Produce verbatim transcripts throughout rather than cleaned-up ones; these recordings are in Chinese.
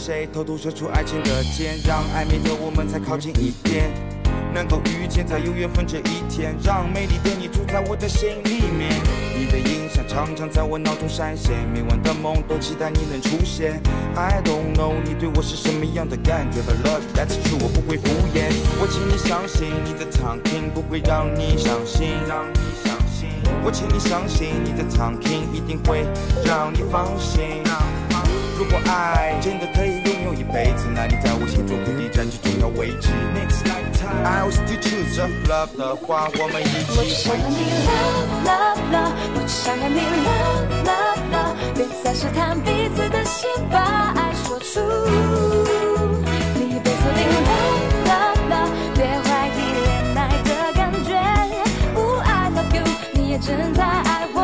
谁偷偷射出爱情的箭，让暧昧的我们再靠近一点，能够遇见才有缘分这一天，让美丽的你住在我的心里面。你的印象常常在我脑中闪现，每晚的梦都期待你能出现。I don't know 你对我是什么样的感觉 ，But love that's true 我不会敷衍。我请你相信你的躺平不会让你伤心，让你相信。我请你相信你的躺平一定会让你放心。如果爱真的可以拥有一辈子，那你在我心中肯定占据重要位置。Next lifetime I will still choose of love 的话，我们一起回忆。 我只想让你 love love love， 我只想让你 love love love， 别再试探彼此的心，把爱说出。你别锁定 love love love， 别怀疑恋爱的感觉。哦 I love you， 你也正在爱我。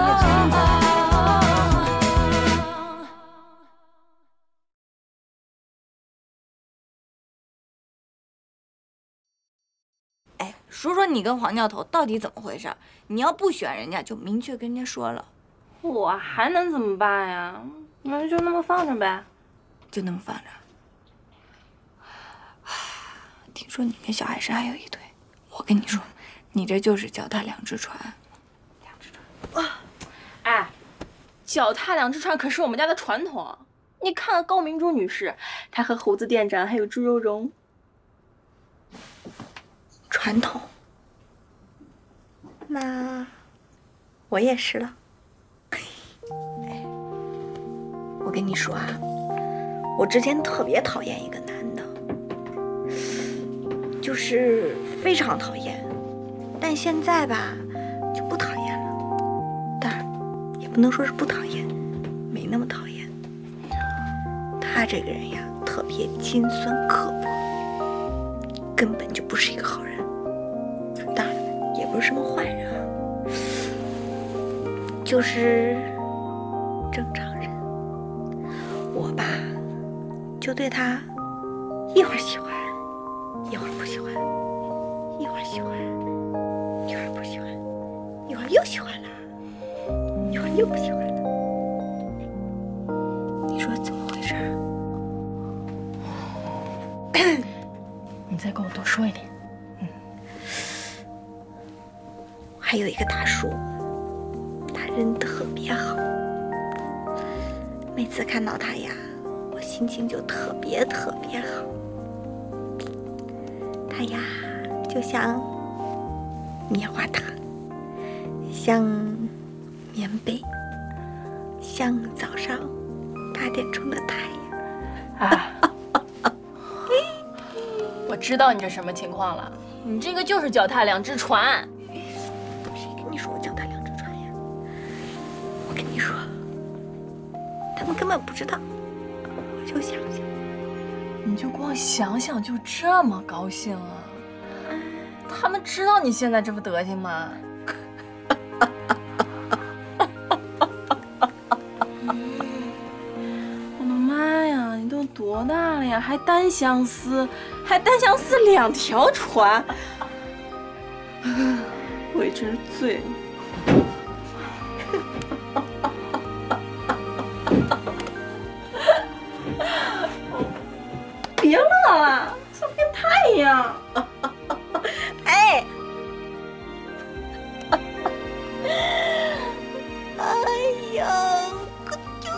说说你跟黄教头到底怎么回事？你要不选人家，就明确跟人家说了。 我还能怎么办呀？那就那么放着呗。 就那么放着。听说你跟小海参还有一腿，我跟你说，你这就是脚踏两只船。两只船。 哇！哎，脚踏两只船可是我们家的传统。你看看高明珠女士，她和猴子店长还有猪肉蓉。 传统，那我也是了。我跟你说啊，我之前特别讨厌一个男的，就是非常讨厌，但现在吧就不讨厌了，但也不能说是不讨厌，没那么讨厌。他这个人呀，特别尖酸刻薄，根本就不是一个好人。当然也不是什么坏人啊，就是正常人。我吧就对他一会儿喜欢一会儿不喜欢，一会儿喜欢一会儿不喜欢，一会儿又喜欢了一会儿又不喜欢了。你说怎么回事？ 你再跟我多说一点。 还有一个大叔，他人特别好，每次看到他呀，我心情就特别特别好。他呀，就像棉花糖，像棉被，像早上八点钟的太阳。 啊！我知道你这什么情况了，你这个就是脚踏两只船。 你说我脚踏两只船呀？我跟你说，他们根本不知道，我就想想。 你就光想想就这么高兴啊？他们知道你现在这副德行吗？我的妈呀，你都多大了呀？还单相思，还单相思两条船。我也真是醉了。别乐了，像变态一样。 哎，哎呀，可就。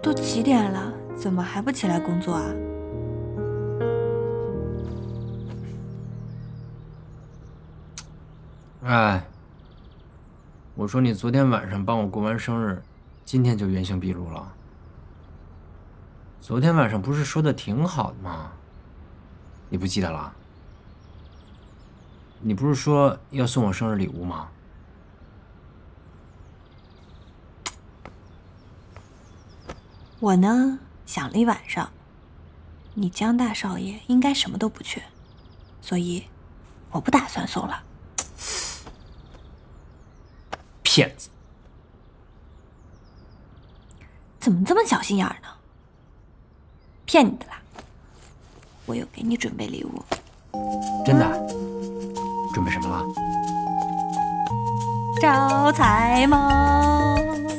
都几点了，怎么还不起来工作啊？ 哎，我说你昨天晚上帮我过完生日，今天就原形毕露了。昨天晚上不是说的挺好的吗？你不记得了？你不是说要送我生日礼物吗？ 我呢，想了一晚上，你江大少爷应该什么都不缺，所以我不打算送了。 骗子！ 怎么这么小心眼儿呢？骗你的啦！我有给你准备礼物。 真的？准备什么了？ 招财猫。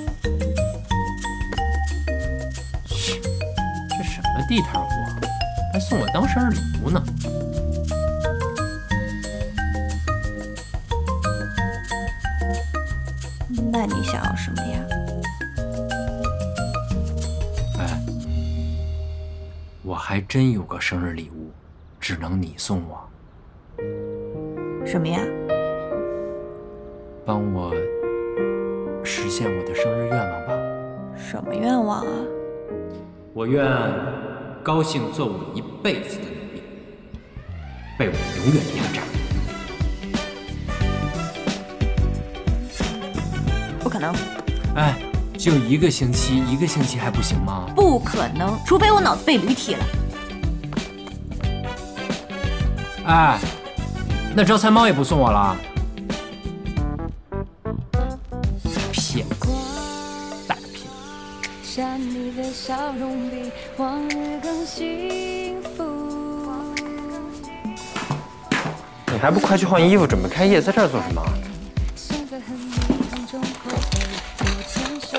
嘘，这什么地摊货，还送我当生日礼物呢？ 那你想要什么呀？ 哎，我还真有个生日礼物，只能你送我。 什么呀？ 帮我实现我的生日愿望吧。 什么愿望啊？ 我愿高兴做我一辈子的努力，被我永远压榨。 不可能！ 哎，就一个星期，一个星期还不行吗？ 不可能，除非我脑子被驴踢了。 哎，那招财猫也不送我了？骗子，大骗子！ 像你的笑容比往日更幸福。 你还不快去换衣服，准备开业，在这儿做什么？ 现在和你同种口味，我成熟。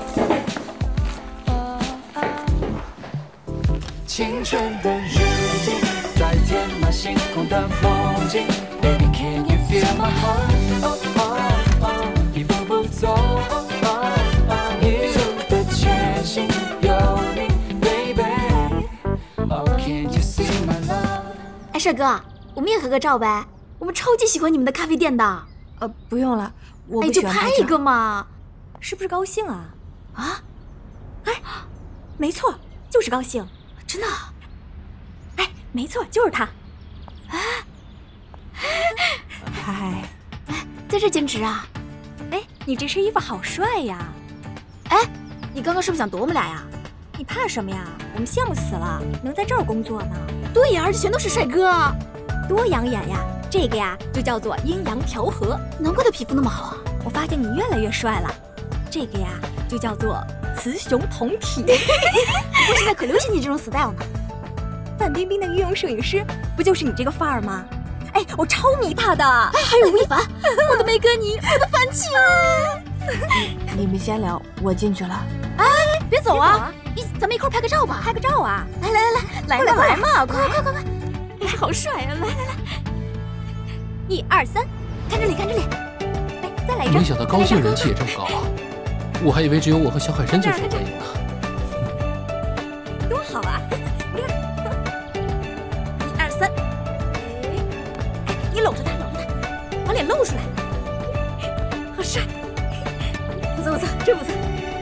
青春的日记，在填满星空的梦境。Baby, can you feel my heart? Oh oh oh， 一步步走。Oh oh oh， 一路的前行有你 ，baby。Oh, can you see my love？ 哎，帅哥，我们也合个照呗，我们超级喜欢你们的咖啡店的。 呃，不用了，我哎， 不喜就欢拍照。 拍一个嘛。 是不是高兴啊？ 啊？ 哎，没错，就是高兴。 真的？ 哎，没错，就是他。嗨， 在这兼职啊？ 哎，你这身衣服好帅呀！ 哎，你刚刚是不是想躲我们俩呀？ 你怕什么呀？我们羡慕死了，能在这儿工作呢。 对呀，而且全都是帅哥， 多养眼呀！这个呀，就叫做阴阳调和。 难怪他皮肤那么好啊！ 我发现你越来越帅了。这个呀，就叫做雌雄同体。 不过现在可流行你这种 style 呢。 范冰冰的御用摄影师不就是你这个范儿吗？哎，我超迷他的。 哎，还有吴亦凡，我的梅格尼，我的范琪。 你们先聊，我进去了。 哎，别走啊！一，咱们一块拍个照吧。 拍个照啊！ 来来来来，来嘛来嘛，快快快快！ 哎，好帅啊！来来来，一二三， 看这里看这里。 哎，再来一张。 没想到高兴人气也这么高啊！我还以为只有我和小海参最受欢迎呢。 多好啊！一二三，哎，你搂着他，搂着他，把脸露出来，好帅！不错不错，真不错。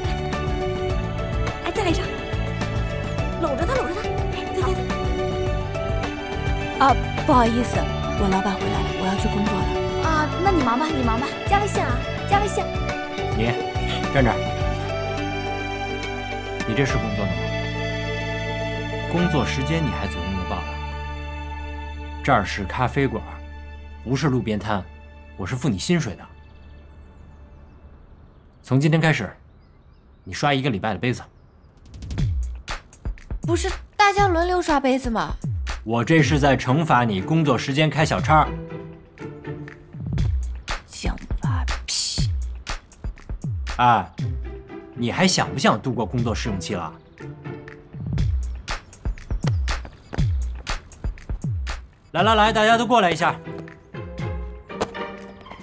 哎，再来一张，搂着他，搂着他。哎，对对对。啊，不好意思，我老板回来了，我要去工作了。 啊，那你忙吧，你忙吧，加微信啊，加微信。 你站这儿，你这是工作的吗？工作时间你还左拥右抱的？这儿是咖啡馆，不是路边摊，我是付你薪水的。从今天开始，你刷一个礼拜的杯子。 不是大家轮流刷杯子吗？ 我这是在惩罚你工作时间开小差。 讲吧屁！ 哎，你还想不想度过工作试用期了？来来来，大家都过来一下。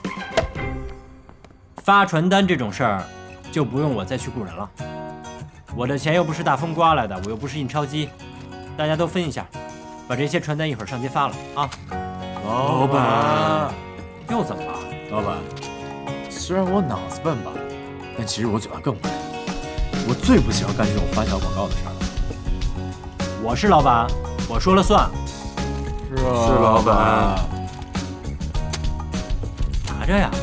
发传单这种事儿，就不用我再去雇人了。 我的钱又不是大风刮来的，我又不是印钞机，大家都分一下，把这些传单一会儿上街发了啊！ 老板， 又怎么了？ 老板，虽然我脑子笨吧，但其实我嘴巴更笨。我最不喜欢干这种发小广告的事儿。 我是老板，我说了算。 是啊，是老板。 拿着呀。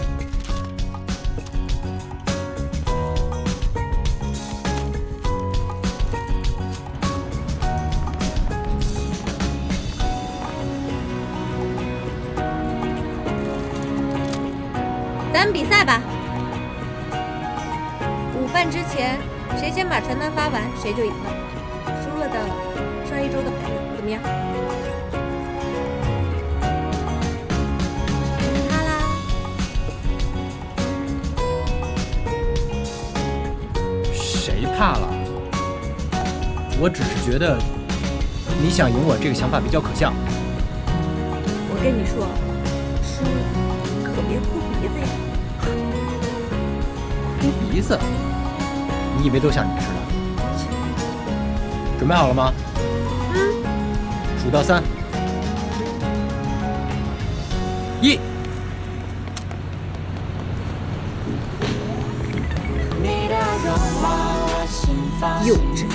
咱们比赛吧，午饭之前谁先把传单发完，谁就赢了。输了的上一周的牌子，怎么样？他啦。 谁怕了？我只是觉得你想赢我这个想法比较可笑。 我跟你说，输可别哭鼻子呀。 哭鼻子？你以为都像你似的？准备好了吗？ 嗯。 数到三。一。 幼稚。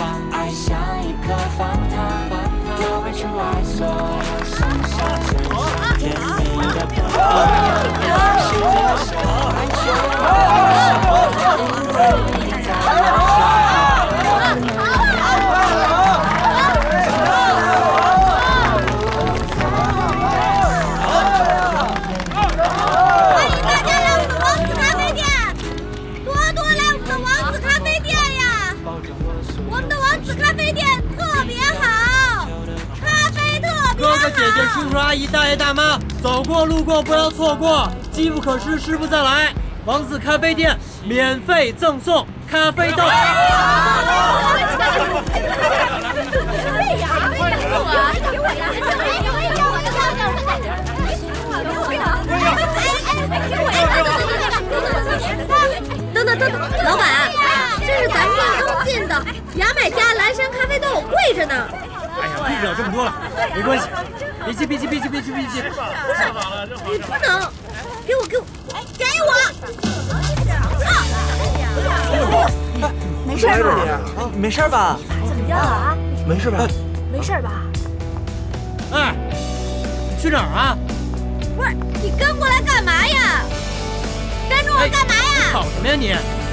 姐姐、叔叔、阿姨、大爷、大妈，走过路过不要错过，机不可失，失不再来。王子咖啡店免费赠送咖啡豆。 等等等等，老板，这是咱们店刚进的牙买加蓝山咖啡豆，贵着呢。 哎呀，贵不了这么多了，没关系。别急，别急，别急，别急，别急！ 不是，你不能，给我，给我，给我！ 啊！没事吧？ 没事吧？ 怎么样啊？ 没事吧？ 没事吧？ 哎，你去哪儿啊？ 不是，你跟过来干嘛呀？跟着我干嘛呀？ 跑什么呀你？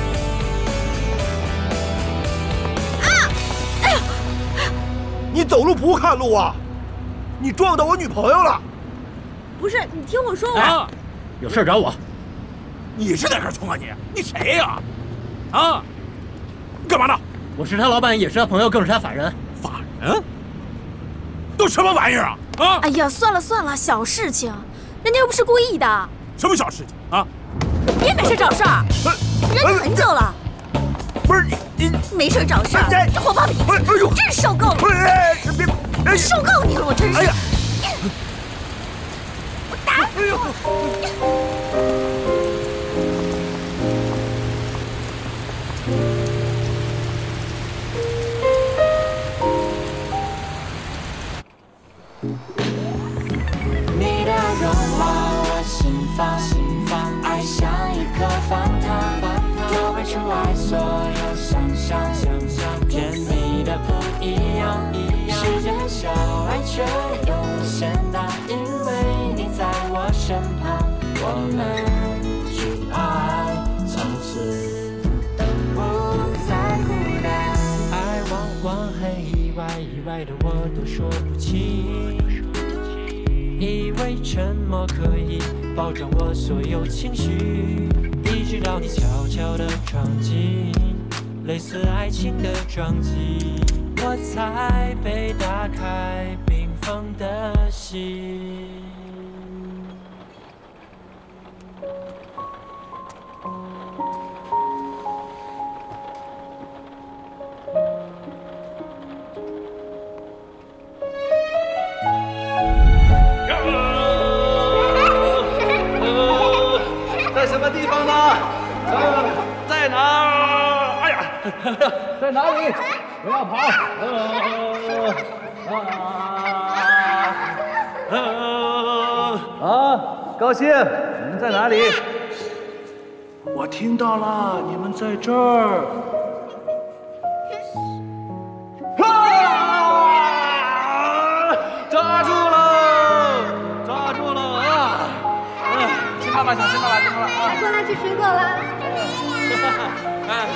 啊！哎呀！ 你走路不看路啊？你撞到我女朋友了！ 不是，你听我说完。 啊，有事找我。 你是哪根葱啊你？你谁呀？啊？你干嘛呢？ 我是他老板，也是他朋友，更是他法人。 法人？都什么玩意儿啊？啊！ 哎呀，算了算了，小事情，人家又不是故意的。 什么小事情啊？ 别没事找事儿，忍你很久了。 不是你你没事找事儿，这火爆脾气，哎呦，真是受够了！ 别。 我受够你了，我真是！ 哎呀， 我打死你！ 你的容貌我心房，心房爱像一颗方糖，就会出来所有想象，想象甜蜜的不一样。世界很小，爱却又无限大，因为你在我身旁，我们去爱，从此都不再孤单。爱往往很意外，意外的我都说不清，以为沉默可以包装我所有情绪，一直到你悄悄的闯进，类似爱情的撞击，我才被打开冰封的心。 在什么地方呢？在哪儿？哎呀！ 在哪里？不要跑！啊啊！高兴，你们在哪里？我听到了，你们在这儿。啊！抓住了！抓住了啊！嗯，听爸爸，小心爸爸，听爸爸啊！ 过来吃水果了。 哎。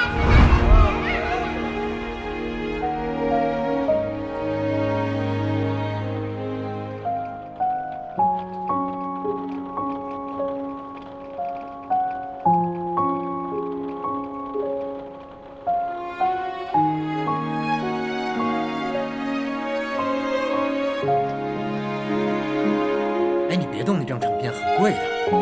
哎，你别动那张唱片，很贵的。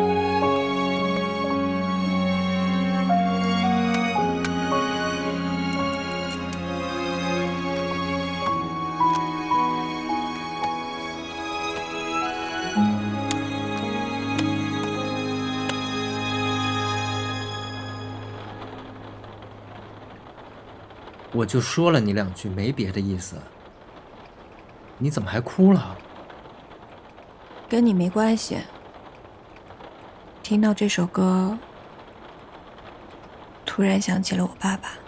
我就说了你两句，没别的意思。你怎么还哭了？ 跟你没关系。听到这首歌，突然想起了我爸爸。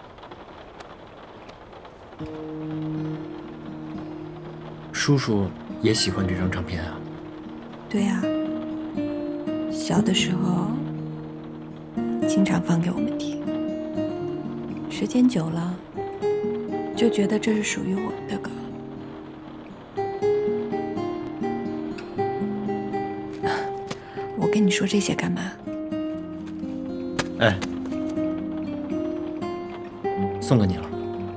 叔叔也喜欢这张唱片啊？ 对啊，小的时候经常放给我们听。时间久了，就觉得这是属于我们的歌。我跟你说这些干嘛？ 哎，送给你了。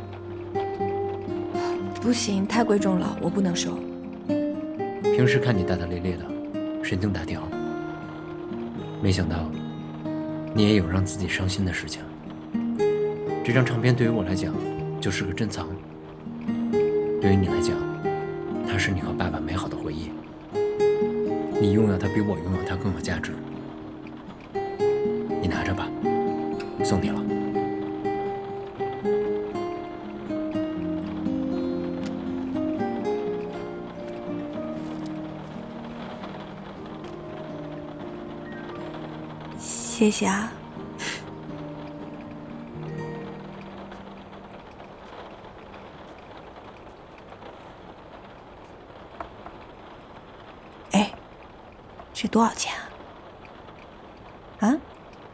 不行，太贵重了，我不能收。 平时看你大大咧咧的，神经大条，没想到你也有让自己伤心的事情。这张唱片对于我来讲就是个珍藏，对于你来讲，它是你和爸爸美好的回忆。你拥有它比我拥有它更有价值。你拿着吧，送你了。 谢谢啊。哎，这多少钱啊？啊？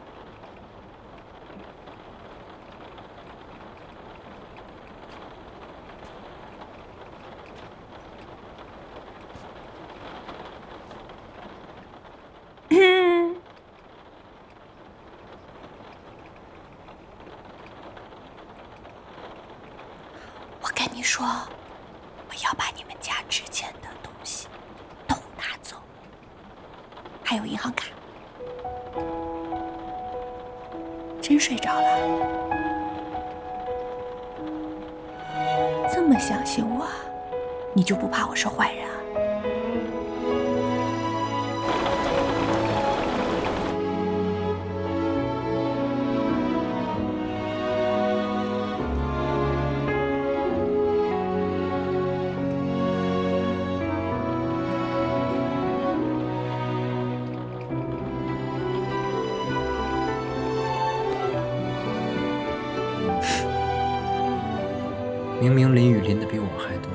我跟你说，我要把你们家值钱的东西都拿走，还有银行卡。真睡着了？这么相信我，你就不怕我是坏人啊？ 明明淋雨淋得比我还多。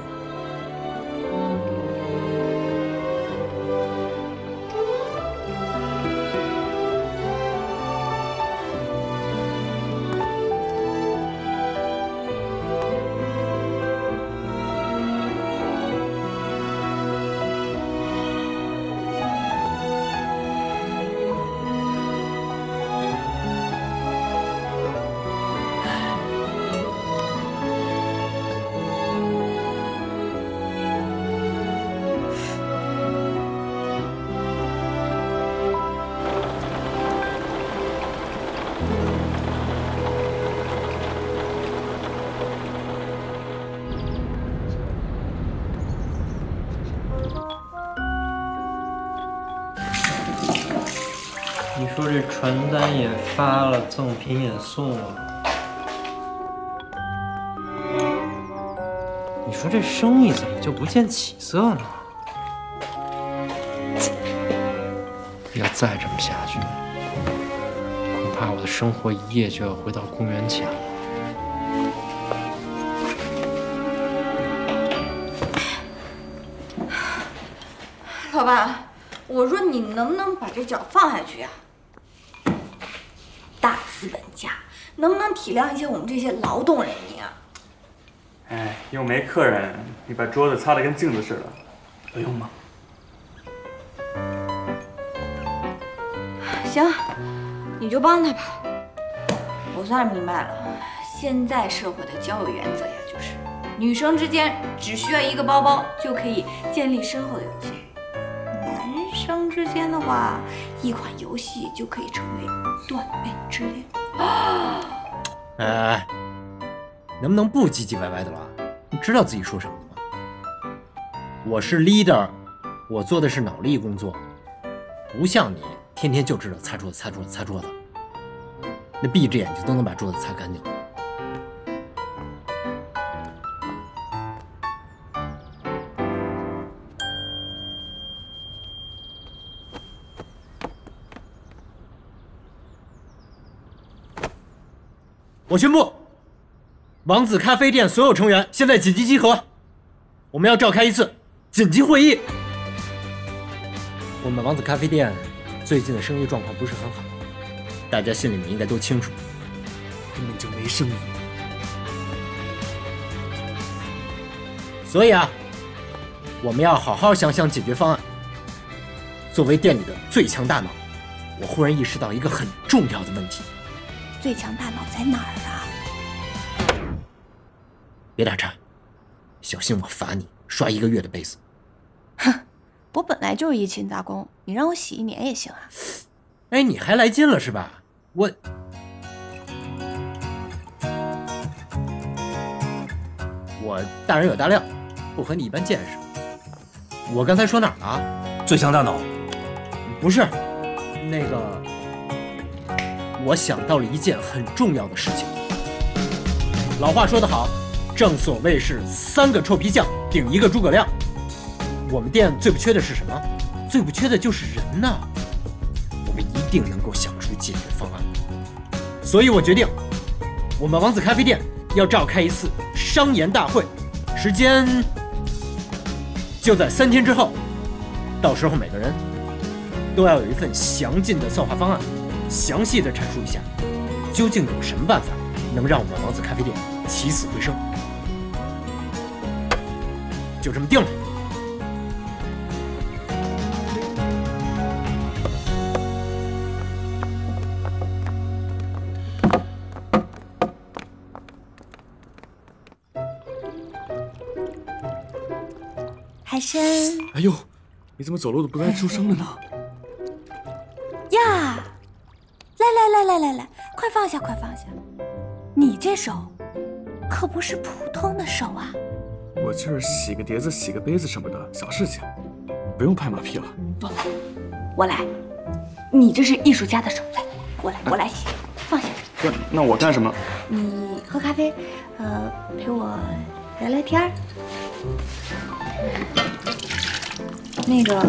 你说这传单也发了，赠品也送了， 说这生意怎么就不见起色呢？要再这么下去，恐怕我的生活一夜就要回到公元前了。 老板，我说你能不能把这脚放下去呀？大资本家，能不能体谅一些我们这些劳动人民啊？ 哎，又没客人，你把桌子擦得跟镜子似的，有用吗？ 行，你就帮他吧。我算是明白了，现在社会的交友原则呀，就是女生之间只需要一个包包就可以建立深厚的友情，男生之间的话，一款游戏就可以成为断背之恋。 哎哎哎，能不能不唧唧歪歪的了？你知道自己说什么的吗？我是 leader， 我做的是脑力工作，不像你天天就知道擦桌子、擦桌子、擦桌子，那闭着眼睛都能把桌子擦干净。我宣布，王子咖啡店所有成员现在紧急集合，我们要召开一次紧急会议。我们王子咖啡店最近的生意状况不是很好，大家心里面应该都清楚，根本就没生意。所以啊，我们要好好想想解决方案。作为店里的最强大脑，我忽然意识到一个很重要的问题。 最强大脑在哪儿啊？ 别打岔，小心我罚你刷一个月的杯子。 哼，我本来就是一勤杂工，你让我洗一年也行啊。 哎，你还来劲了是吧？我我大人有大量，不和你一般见识。我刚才说哪儿了啊？ 最强大脑？ 不是，那个。我想到了一件很重要的事情。老话说得好，正所谓是三个臭皮匠顶一个诸葛亮。我们店最不缺的是什么？最不缺的就是人呐。我们一定能够想出解决方案。所以我决定，我们王子咖啡店要召开一次商研大会，时间就在三天之后。到时候每个人都要有一份详尽的策划方案。详细的阐述一下，究竟有什么办法能让我们王子咖啡店起死回生？就这么定了。 海参。 哎呦，你怎么走路都不带出声的呢？ 呀！来来来来来来，快放下，快放下！你这手可不是普通的手啊！ 我就是洗个碟子、洗个杯子什么的小事情，不用拍马屁了。 不，我来。你这是艺术家的手，来来来，我来，我来洗，放下。 那那我干什么？ 你喝咖啡，呃，陪我聊聊天儿。那个，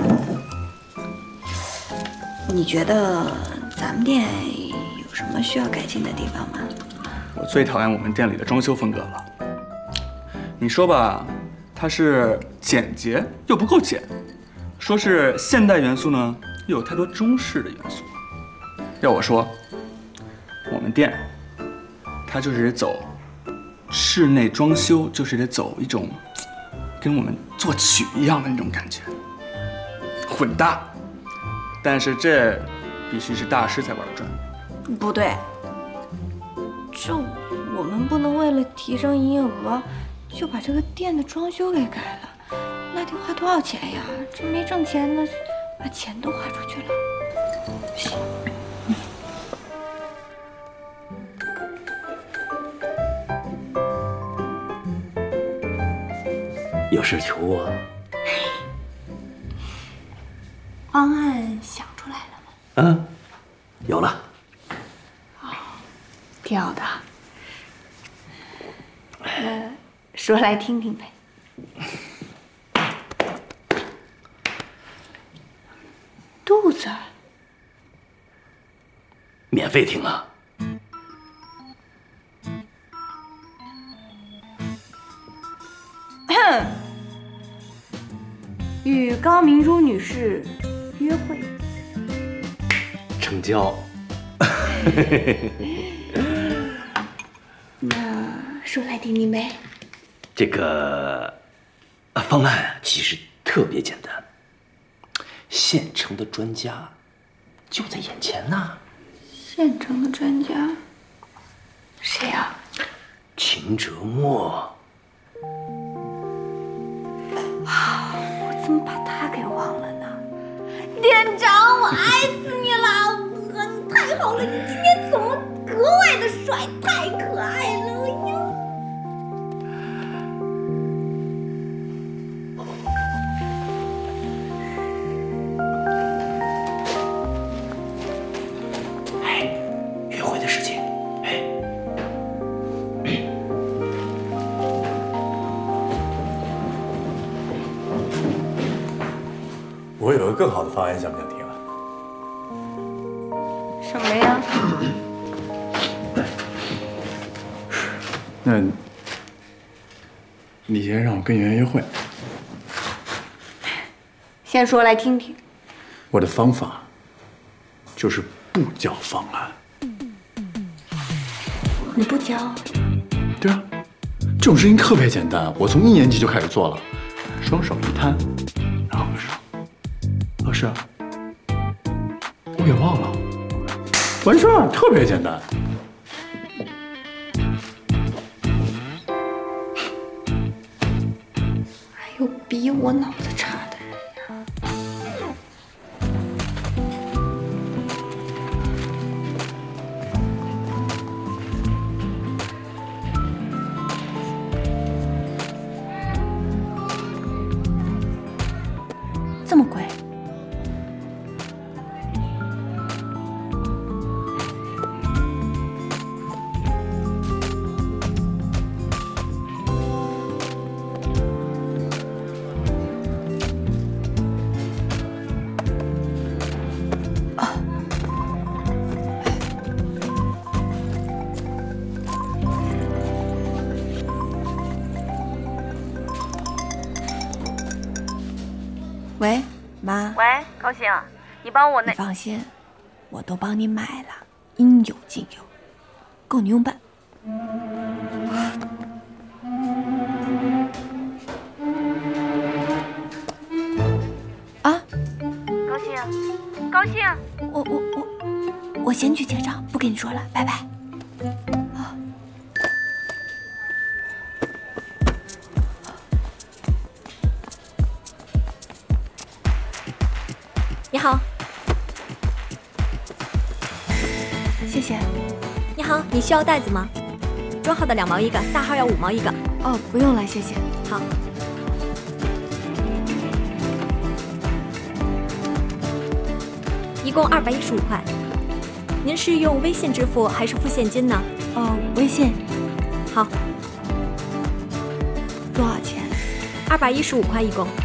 你觉得？咱们店有什么需要改进的地方吗？ 我最讨厌我们店里的装修风格了。你说吧，它是简洁又不够简；说是现代元素呢，又有太多中式的元素。要我说，我们店它就是得走室内装修，就是得走一种跟我们作曲一样的那种感觉，混搭。但是这必须是大师才玩得转。 不对，这我们不能为了提升营业额，就把这个店的装修给改了，那得花多少钱呀？这没挣钱呢，把钱都花出去了。不行。 有事求我？ 方案想出来了吗？ 嗯，有了。 哦，挺好的。呃，说来听听呗。 肚子？ 免费听啊！ 与高明珠女士约会， 成交。 那说来听听呗。 这个方案其实特别简单，现成的专家就在眼前呐。 现成的专家，谁啊？ 秦哲墨。 啊，我怎么把他给忘了呢？店长，我爱死你了！你太好了，你今天怎么格外的帅，太可爱了！哎呦！ 哎，约会的事情，哎。 我有个更好的方案，想不想听啊？ 什么呀？ 那，你先让我跟圆圆约会。 先说来听听。 我的方法就是不交方案。 你不交？ 对啊，这种事情特别简单，我从一年级就开始做了，双手一摊，然后说。老师，我给忘了，完事儿，特别简单。 还有比我脑子差的人呀！ 这么贵？喂，妈。 喂，高兴，你帮我那…… 你放心，我都帮你买了，应有尽有，够你用办。啊！ 高兴，高兴， 我我我我先去结账，不跟你说了，拜拜。 你好， 谢谢。 你好，你需要袋子吗？中号的两毛一个，大号要五毛一个。 哦，不用了，谢谢。 好。一共二百一十五块。您是用微信支付还是付现金呢？ 哦，微信。 好。 多少钱？ 二百一十五块一共。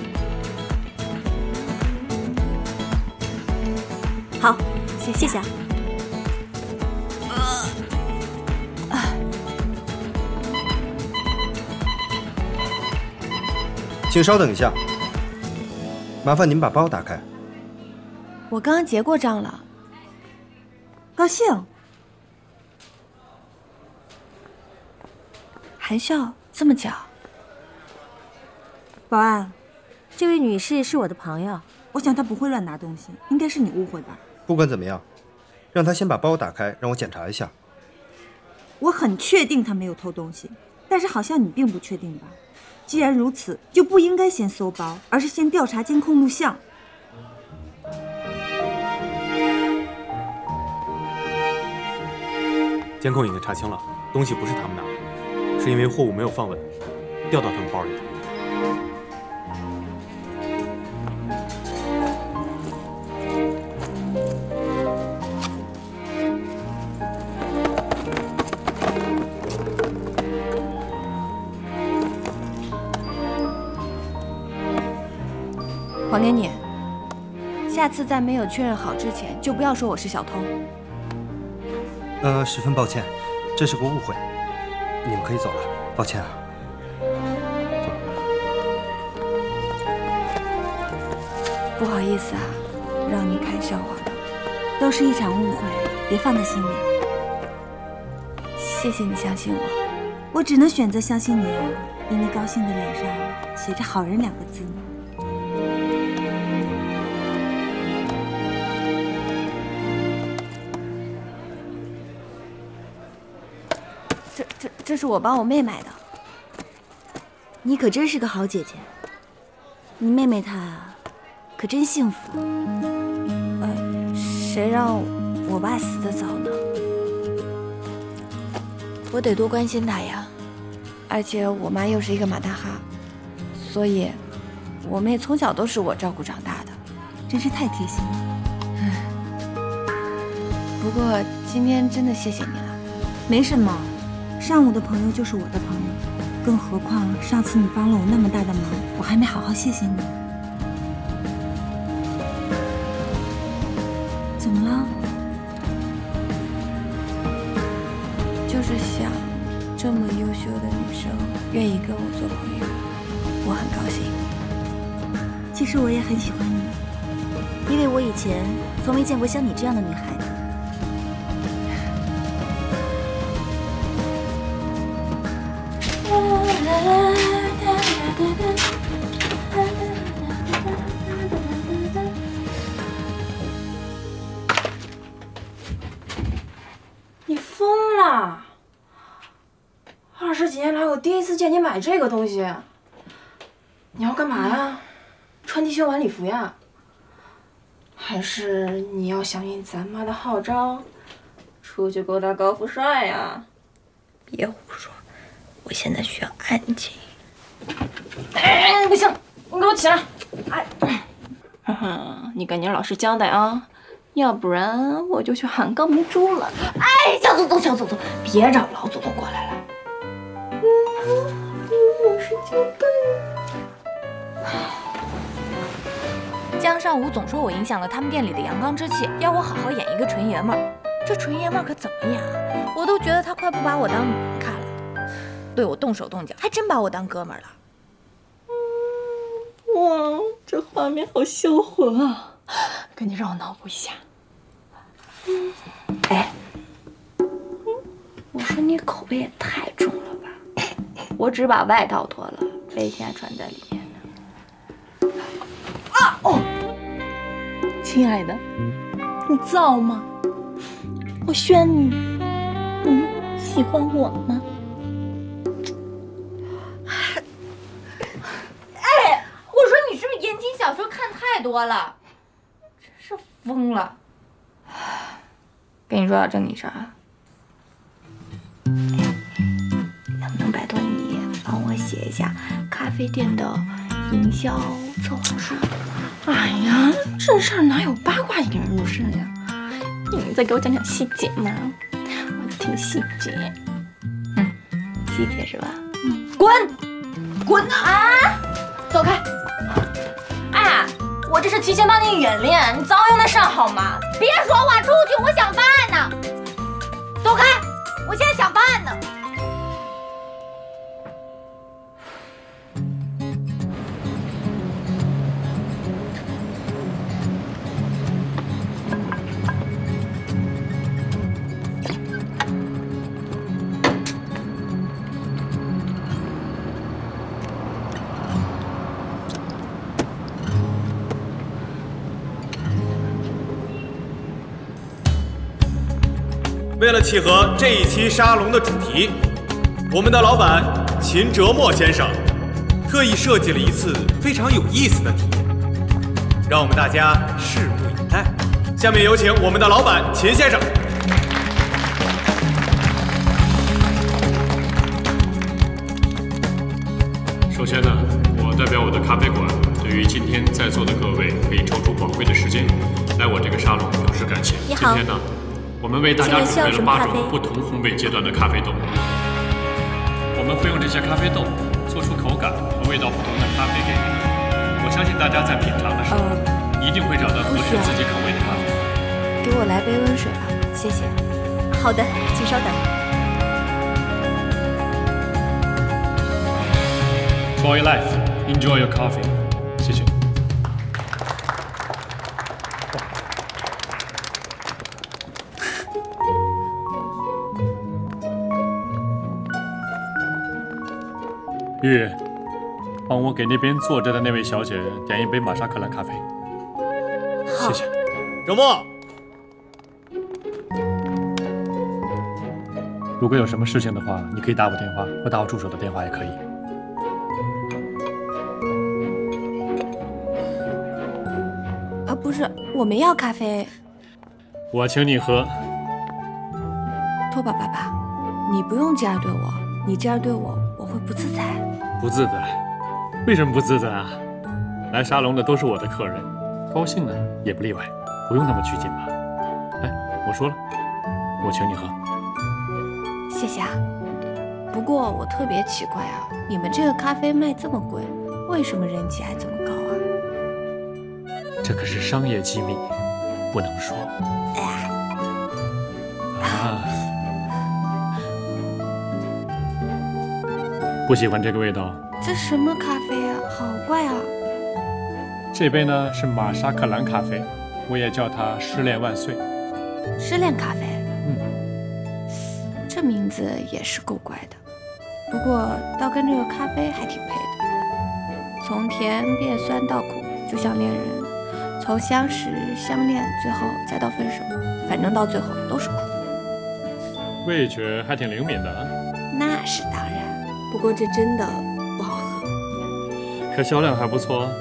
好，谢谢谢。 请稍等一下，麻烦您把包打开。 我刚刚结过账了。 高兴， 含笑，这么巧。 保安，这位女士是我的朋友，我想她不会乱拿东西，应该是你误会吧？ 不管怎么样，让她先把包打开，让我检查一下。 我很确定她没有偷东西，但是好像你并不确定吧？既然如此，就不应该先搜包，而是先调查监控录像。 监控已经查清了，东西不是他们拿的，是因为货物没有放稳，掉到他们包里了。 还给你。下次在没有确认好之前，就不要说我是小偷。 呃，十分抱歉，这是个误会，你们可以走了，抱歉啊。 不好意思啊，让你看笑话了，都是一场误会，别放在心里。谢谢你相信我， 我只能选择相信你啊，因为高兴的脸上写着“好人”两个字。 这这这是我帮我妹买的。 你可真是个好姐姐，你妹妹她可真幸福。 呃，谁让我爸死得早呢？我得多关心她呀。而且我妈又是一个马大哈，所以我妹从小都是我照顾长大的， 真是太贴心了。 不过今天真的谢谢你了。 没什么，上午的朋友就是我的朋友，更何况上次你帮了我那么大的忙，我还没好好谢谢你。怎么了？ 就是想，这么优秀的女生愿意跟我做朋友，我很高兴。 其实我也很喜欢你，因为我以前从没见过像你这样的女孩子。 你疯了！二十几年来，我第一次见你买这个东西。你要干嘛呀？穿地靴晚礼服呀？还是你要响应咱妈的号召，出去勾搭高富帅呀？ 别胡说，我现在需要安静。 哎，不行，你给我起来！哎，呵呵，你跟你老师交代啊，要不然我就去喊高明珠了。哎，小祖宗，小祖宗，别找老祖宗过来了。嗯，老师交代。 江尚武总说我影响了他们店里的阳刚之气，要我好好演一个纯爷们儿。这纯爷们儿可怎么演啊？我都觉得他快不把我当女人看了，对我动手动脚，还真把我当哥们儿了。 哇，这画面好销魂啊！赶紧让我脑补一下。嗯， 哎，我说你口味也太重了吧！我只把外套脱了，背心还穿在里面呢。 啊哦，亲爱的，你造吗？我宣你，你喜欢我吗？ 哎，我说你是不是言情小说看太多了？真是疯了！ 跟你说点正经事儿啊，能不能拜托你帮我写一下咖啡店的营销策划书？ 哎呀，这事儿哪有八卦引人入胜呀？你再给我讲讲细节嘛，我听细节。 嗯，细节是吧？ 嗯，滚，滚啊！走开！哎，我这是提前帮你演练，你早用得上好吗？ 别说话，出去！我想饭呢。走开！我现在想饭呢。 为了契合这一期沙龙的主题，我们的老板秦哲墨先生特意设计了一次非常有意思的体验，让我们大家拭目以待。下面有请我们的老板秦先生。 首先呢，我代表我的咖啡馆，对于今天在座的各位可以抽出宝贵的时间来我这个沙龙表示感谢。 你好。 今天呢，我们为大家准备了八种不同烘焙阶段的咖啡豆，我们会用这些咖啡豆做出口感和味道不同的咖啡给你们。我我相信大家在品尝的时候， 呃、 一定会找到合适自己口味的咖啡。 给我来杯温水吧，谢谢。 好的，请稍等。 Enjoy life, enjoy your coffee。谢谢。玉，帮我给那边坐着的那位小姐点一杯玛莎克兰咖啡。谢谢。 周末。 如果有什么事情的话，你可以打我电话，或打我助手的电话也可以。 啊，不是，我们要咖啡。 我请你喝。 拓跋爸爸，你不用这样对我，你这样对我，我会不自在。 不自在？为什么不自在啊？来沙龙的都是我的客人，高兴呢也不例外，不用那么拘谨吧？哎，我说了，我请你喝。 谢谢啊。不过我特别奇怪啊，你们这个咖啡卖这么贵，为什么人气还这么高啊？ 这可是商业机密，不能说。 哎呀， 啊，不喜欢这个味道。 这什么咖啡啊？好怪啊！ 这杯呢是玛莎克兰咖啡，我也叫它失恋万岁。 失恋咖啡？ 嗯， 这名字也是够怪的。不过倒跟这个咖啡还挺配的，从甜变酸到苦，就像恋人，从相识、相恋，最后再到分手，反正到最后都是苦。 味觉还挺灵敏的啊。 那是当然，不过这真的不好喝。 可销量还不错啊。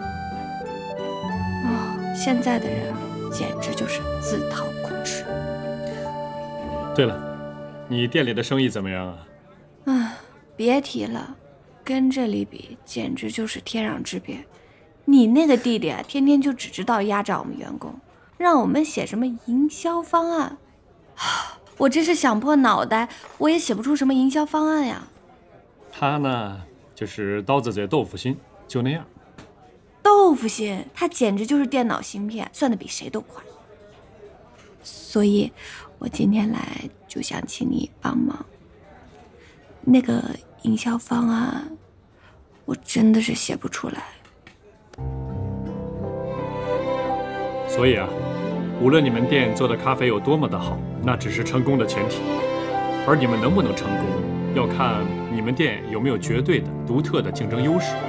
哦，现在的人简直就是自讨苦吃。 对了，你店里的生意怎么样啊？ 唉，别提了，跟这里比，简直就是天壤之别。你那个弟弟啊，天天就只知道压榨我们员工，让我们写什么营销方案，我真是想破脑袋，我也写不出什么营销方案呀。 他呢，就是刀子嘴豆腐心，就那样。 豆腐心，他简直就是电脑芯片，算得比谁都快。所以，我今天来就想请你帮忙。那个营销方案，我真的是写不出来。 所以啊，无论你们店做的咖啡有多么的好，那只是成功的前提。而你们能不能成功，要看你们店有没有绝对的、独特的竞争优势。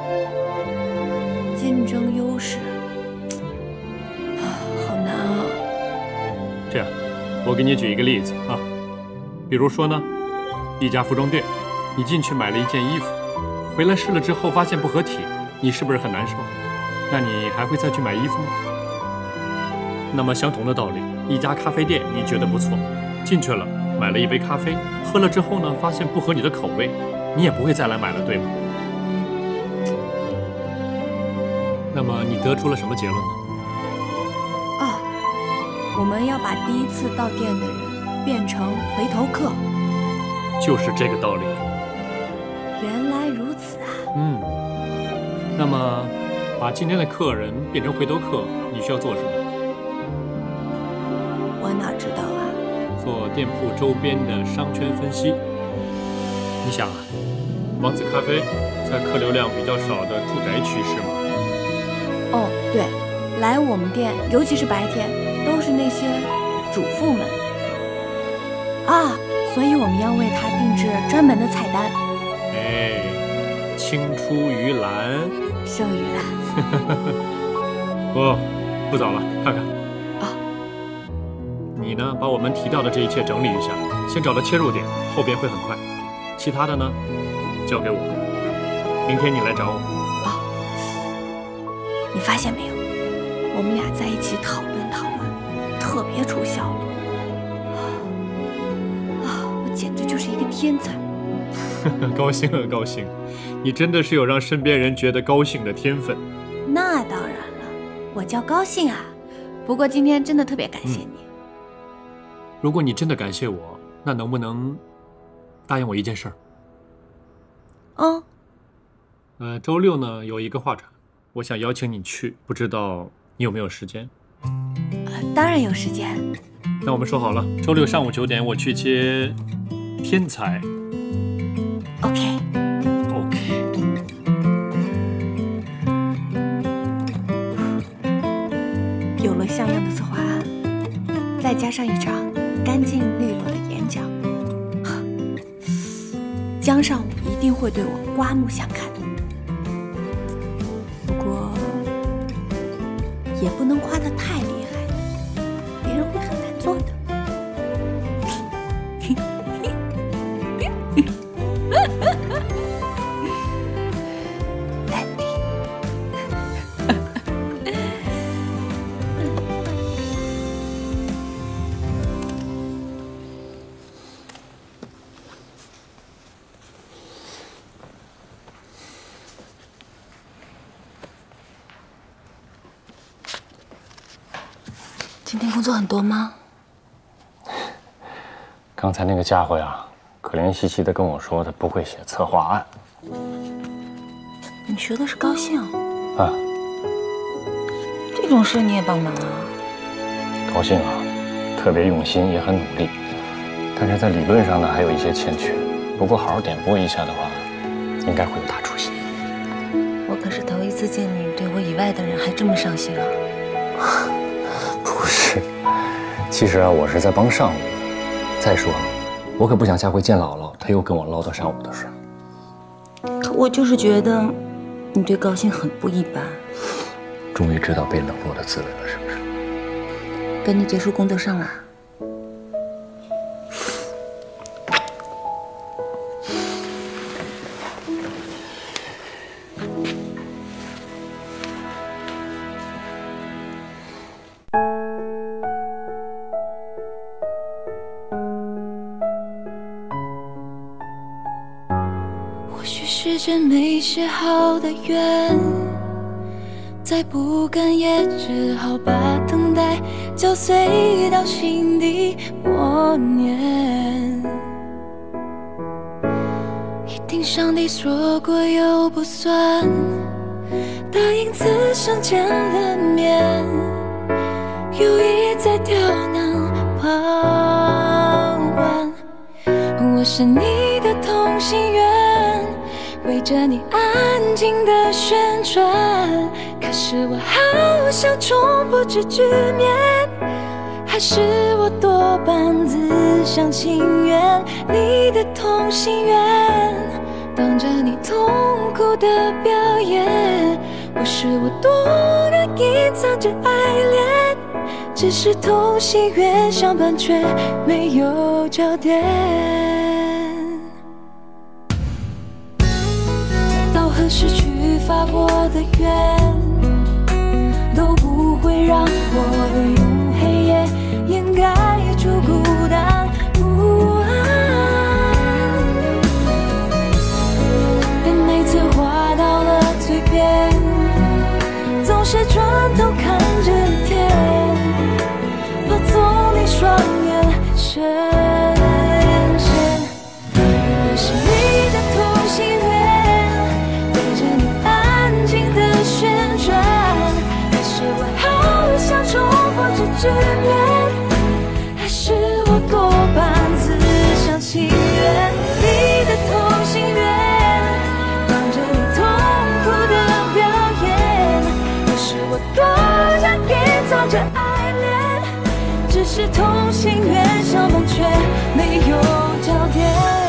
竞争优势，啊，好难啊。 这样，我给你举一个例子啊，比如说呢，一家服装店，你进去买了一件衣服，回来试了之后发现不合体，你是不是很难受？那你还会再去买衣服吗？那么相同的道理，一家咖啡店你觉得不错，进去了买了一杯咖啡，喝了之后呢，发现不合你的口味，你也不会再来买了，对吗？那么你得出了什么结论呢？ 哦，我们要把第一次到店的人变成回头客。 就是这个道理。 原来如此啊。 嗯。那么，把今天的客人变成回头客，你需要做什么？ 我哪知道啊？ 做店铺周边的商圈分析。你想啊，王子咖啡在客流量比较少的住宅区是吗？ 哦，对，来我们店，尤其是白天，都是那些主妇们啊，所以我们要为她定制专门的菜单。 哎，青出于蓝胜于蓝。 哦，不早了，看看。 啊， 你呢，把我们提到的这一切整理一下，先找到切入点，后边会很快。其他的呢，交给我。明天你来找我。 你发现没有，我们俩在一起讨论讨论，特别出效率啊！我简直就是一个天才。 高兴啊，高兴！你真的是有让身边人觉得高兴的天分。 那当然了，我叫高兴啊。不过今天真的特别感谢你。嗯、 如果你真的感谢我，那能不能答应我一件事儿？ 嗯。 呃，周六呢有一个画展。 我想邀请你去，不知道你有没有时间？ 呃，当然有时间。 那我们说好了，周六上午九点我去接天才。 OK。 OK。 有了像样的策划案，再加上一场干净利落的演讲，江尚武一定会对我刮目相看。不过，也不能夸得太厉害，别人会很难做的。 今天工作很多吗？ 刚才那个家伙呀，可怜兮兮的跟我说他不会写策划案。 你学的是高兴啊？ 这种事你也帮忙啊？ 高兴啊，特别用心，也很努力，但是在理论上呢还有一些欠缺。不过好好点拨一下的话，应该会有大出息。 我可是头一次见你对我以外的人还这么上心啊！ 不是，其实啊，我是在帮上午。再说了，我可不想下回见姥姥，她又跟我唠叨上午的事。 可我就是觉得，你对高兴很不一般。 终于知道被冷落的滋味了，是不是？ 赶紧结束工作上来。 时间没写好的愿，再不敢也只好把等待嚼碎到心底默念。一定上帝说过又不算，答应此生见了面，又一再刁难傍晚。我是你的同心圆，围着你安静的旋转，可是我好想冲破这局面，还是我多半自相情愿。你的同心圆，当着你痛苦的表演，不是我多愿隐藏着爱恋，只是同心圆相伴却没有焦点。何时去发我的愿，都不会让我用黑夜掩盖住孤单不安。但每次话到了嘴边，总是转头看着天，怕从你双眼深陷。我是你的同心圆，冲破这局面，还是我多半自相情愿。你的同心圆，当着你痛苦的表演，不是我多想隐藏着爱恋，只是同心圆相伴却没有焦点。